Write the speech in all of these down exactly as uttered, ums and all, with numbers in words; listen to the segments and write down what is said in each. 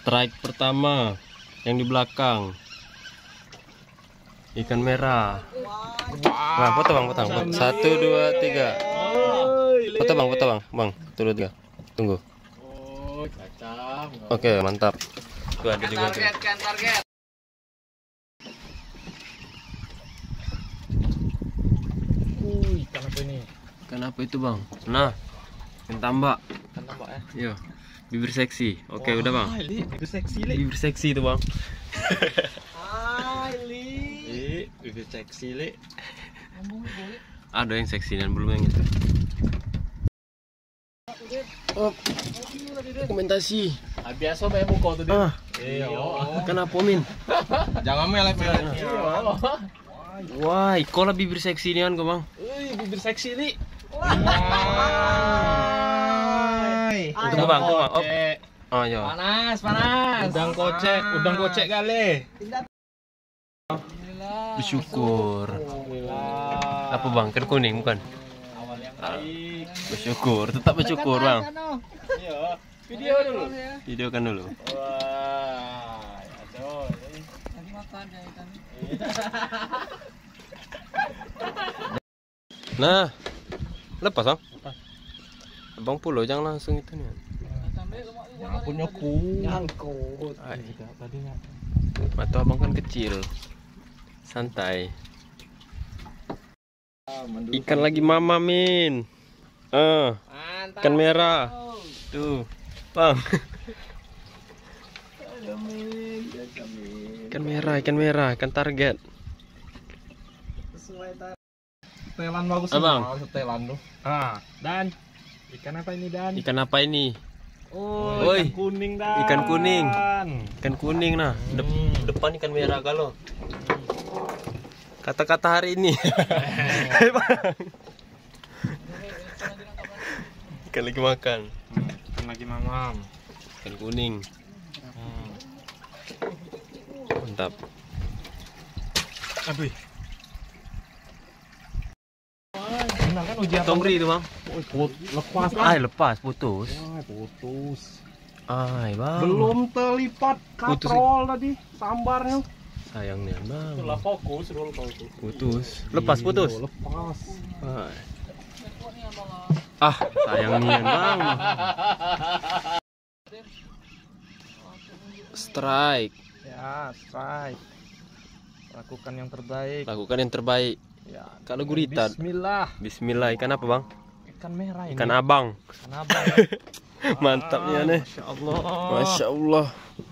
Strike pertama yang di belakang. Ikan merah. Nah, foto bang, foto bang. Satu, dua, tiga. Foto bang, foto bang, bang. Tunggu tiga. Tunggu. Oke, mantap. Tuh ada juga tuh. Wih, ikan apa ini? Ikan apa itu bang? Nah, ikan tambak. Ikan tambak ya? Iya. Bibir seksi. Oke, udah bang. Bibir seksi, Li. Bibir seksi itu bang. Hai, Li. Bibir seksi, Li. Ada yang seksi dan belum yang itu. Oh, dokumentasi. Ah, biasa bayar muka tuh dia. Ah, Iya. kenapa min? Jangan melek-melek. Wah, ikola bibir seksi ini kan kau bang. Wih, bibir seksi, Li. Tunggu bang, tunggu bang. Oh, oh ya. Panas, panas. Udang kocek, udang kocek kali. Bersyukur. Alhamdulillah. Apa bang? Ikan kuning bukan? Awal yang baik. Bersyukur, tetap bersyukur bang. Iya. Video dulu. Video kan dulu. Wah, aduh. Lagi makan ya ikan. Nah, lepas bang. Abang pulau jangan langsung itu nih. Yang punya ku. Nyangkut. Tadinya. Mata abang kan kecil. Santai. Ikan lagi mama min. Ah, ikan merah. Tuh, bang. Ikan merah, ikan merah, ikan target. Setelan bagus Abang. Setelan tuh. Ah, dan ikan apa ini Dan? Ikan apa ini? Oh, Oi. ikan kuning Dan. Ikan kuning. Ikan kuning nah. Dep Hmm. depan ikan merah kalau. Kata-kata hari ini. Ikan lagi makan. Ikan lagi mamam. Ikan kuning. Hmm. Mantap. Aduh. Benar kan ujian Tongri itu bang. Oh, lepas Ay lepas putus. Wah, putus. Ay bang. Belum terlipat Putus. katrol tadi sambarnya. Sayangnya bang. Itulah fokus roll kau itu. Putus. Lepas putus. Iya, lepas. Ay. Ah sayangnya bang. Strike. Ya, strike. Lakukan yang terbaik. Lakukan yang terbaik. Ya. Kalau gurita. Bismillah. Bismillah. Ikan apa bang? Ikan merah ini. Ikan abang. Ikan abang. Mantapnya nih. Masya Allah. Masya Allah.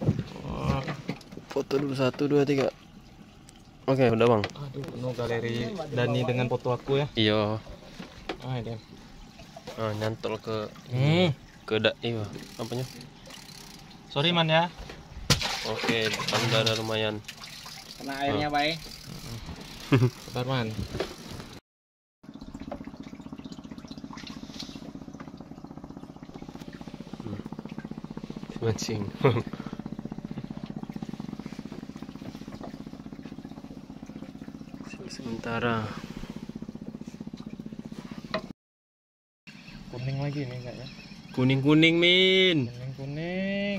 Foto dulu satu dua tiga. Oke udah bang. Aduh, penuh galeri Dani dengan foto aku ya. Iya. Ah, ini. Ah, nyantol ke Hmm. ke da iya apanya? Sorry man ya. Oke depan udah ada lumayan. Kena airnya baik. Sabar man. Mancing. Sementara Kuning lagi nih kayaknya. kuning-kuning min. Kuning kuning.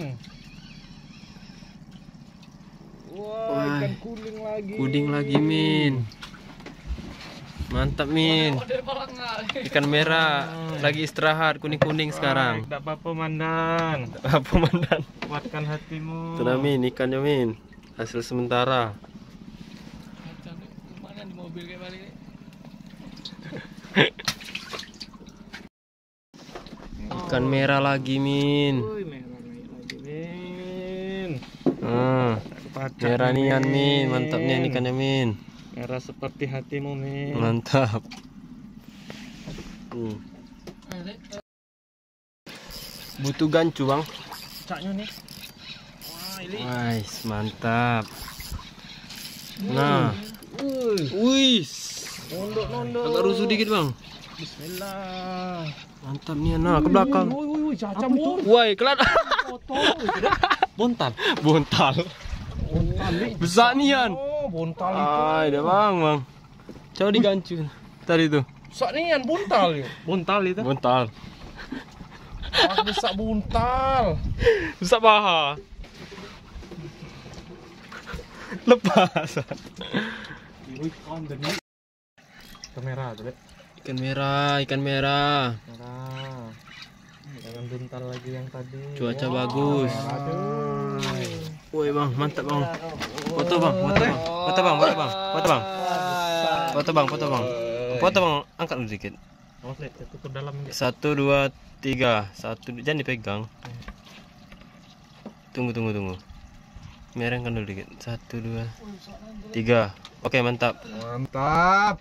Wah, Wah, ikan kuning lagi. Kuning lagi min. Mantap min. Ikan merah lagi istirahat kuning-kuning sekarang. Tidak apa-apa mandan. Apa mandan? Kuatkan hatimu. Tuh min ikannya min. Hasil sementara. Mana di mobil kayak balik nih? Ikan merah lagi min. Wih, merah lagi min. Ah, merah nian min. Mantapnya ini ikannya min. Merah seperti hatimu min. Mantap. Hmm. Butuh gancu bang. Caknya nih. Wah, ini. Wais, mantap. Nah, Wih, wis. nondok-nondok. Agak rusuh dikit bang. Bismillah. Mantap nih, nah ke belakang. Wih, wih, wih, cacam itu. Woi, kelat. Foto. Bontal. Bontal. Bontal nih. Besar nian. Oh, bontal itu. Ay, dah bang, bang. Coba digancu. Tadi tuh. Besar nih yang bontal ya. Bontal itu. Bontal. Ah, besar bontal. Besar paha. Lepas. Kamera tuh, Ikan merah, ikan merah. merah. Jangan buntal lagi yang tadi. Cuaca bagus. Aduh. Woi bang, mantap bang. Foto bang, foto bang, foto bang, foto bang, foto bang, foto bang, foto bang, foto bang. Angkat dulu dikit. Oh, lihat itu ke dalam. Satu, dua, tiga. Satu, jangan dipegang. Tunggu, tunggu, tunggu. Merengkan dulu dikit. Satu, dua, tiga. Oke, mantap. Mantap.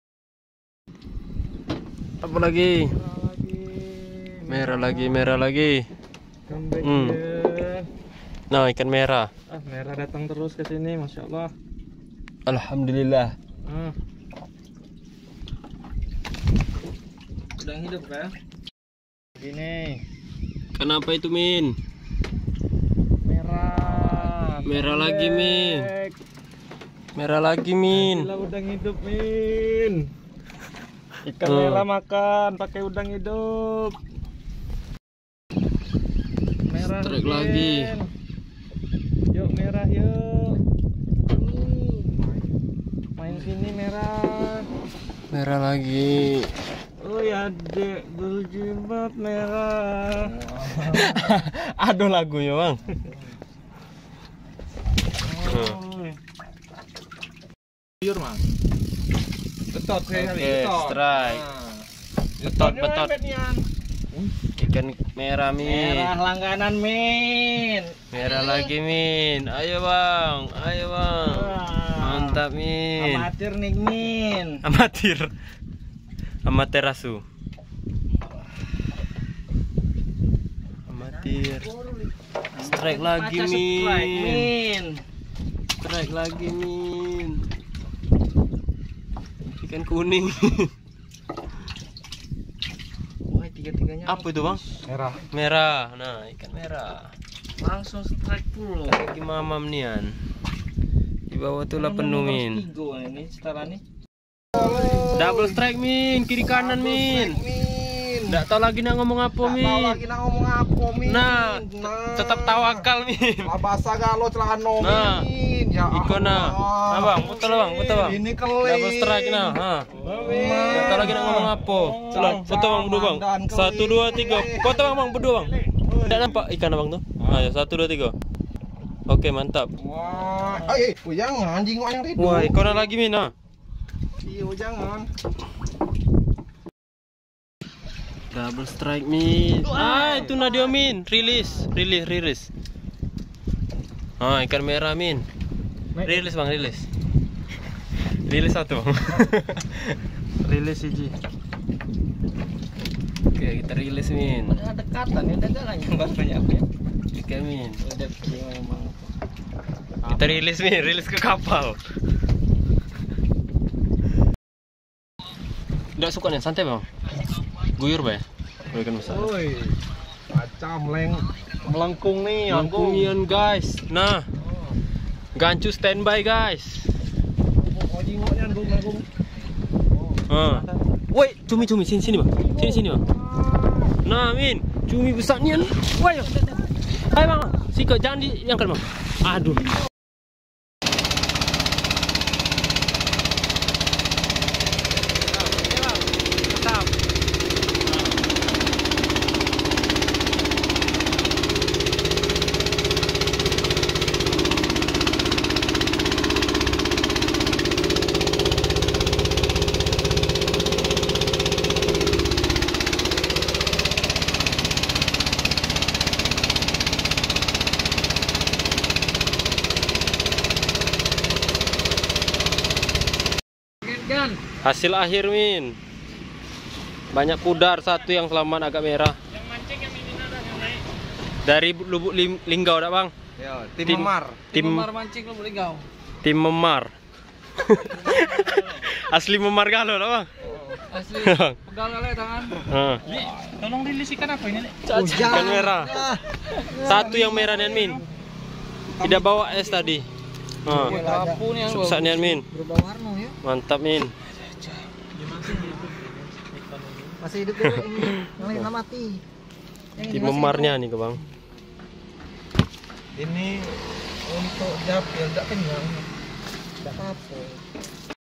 Apa lagi? Merah lagi, merah lagi. Comeback Hmm. ya. Nah, ikan merah. Ah, merah datang terus ke sini, masya Allah. Alhamdulillah. Ah. Udang hidup kan? Gini, Kenapa itu, Min? merah. Merah lagi, Min. Comeback. Merah lagi, Min. Gila udang hidup, Min. Ikan Hmm. merah makan pakai udang hidup. Merah Strike Min. lagi. Yuk merah yuk. Main sini merah. Merah lagi. Oh ya dek berjilbab merah. Aduh lagunya, Bang. Biur mas. Betot saya Oke, strike. Betot, betot. Ikan merah, Min. Merah langganan Min. Merah lagi, Min. Ayo, Bang. Ayo, Bang. Mantap, Min. Amatir nih Min. Amatir. Amaterasu. Amatir. Strike lagi, Baca strike, Min. Min. Strike lagi, Min. Ikan kuning. Wah, tiga-tiganya Apa itu, Bang? Merah. Merah. Nah, ikan merah. langsung strike full. Lagi mamam nian. Di bawah tuh lah penuh, Min. Tigo ini setelah nih. Double strike, Min. Kiri kanan, Min. Nggak tahu lagi nak ngomong apa, Min. Tahu lagi nak ngomong apa Min. Nah, Nah. tetap tawakal, Min. Lah bahasa galo celano Nah, Min. Ya Iko nah. Nah, Bang, betul Bang, betul Bang. Ini kali. Double strike nah. Ha. Nggak tahu lagi nak ngomong apa. Coba foto Bang berdua, Bang. Satu, dua, tiga. Foto Bang, Bang berdua, Bang. Nggak nampak ikan Abang tuh? Ayo, satu, dua, tiga. Oke, mantap. Wah, eh, oh, jangan anjing kok yang itu. Wah, ikan lagi, Min. Nah. Iya, jangan. Double strike, Min. Ah, itu Nadio, Min. Rilis, rilis, rilis. Ah, ikan merah, Min. Rilis, Bang, rilis. Rilis satu. Rilis siji. Oke, kita rilis, Min. Ada dekatan ya, dagangan yang banyak ya. Oke, Min. Udah dia memang. Kita rilis, Min. Rilis ke kapal. Nggak suka nih, santai, Bang. Guyur, Bang. Oh, ikan besar. Woi. Macam meleng melengkung nih, Langkungian, guys. Nah. Gancu standby, guys. Oh, jingoknya nanggung nanggung. Ah. Woi, cumi-cumi sini sini, Bang. Sini sini, Bang. Nah, Min. Cumi besar nian. Woi. Hai, Bang. Sikat jangan diangkat, Bang. Aduh. Kan? Hasil akhir, Min. Banyak pudar, satu yang selamat agak merah. Yang mancing yang ini ada yang naik. Dari Lubuk Lim- Linggau, dak, Bang? Ya, tim, Tim- memar. Tim Memar mancing lo boleh gau. tim memar. Asli memar galo, dak, Bang? Asli. Pegal kali tangan. Heeh. Tolong rilis ikan apa ini, Lek? Ikan merah. Satu yang merah nian, Min. Tidak bawa es tadi. Oh. Lampu nih yang Sukses nian, Min. berubah warna ya. Mantap, Min. Masih hidup dulu ini. Yang lain mati. Yang Tim memarnya nih, ke Bang. Ini untuk japil, tidak kenyang. Tidak kapok.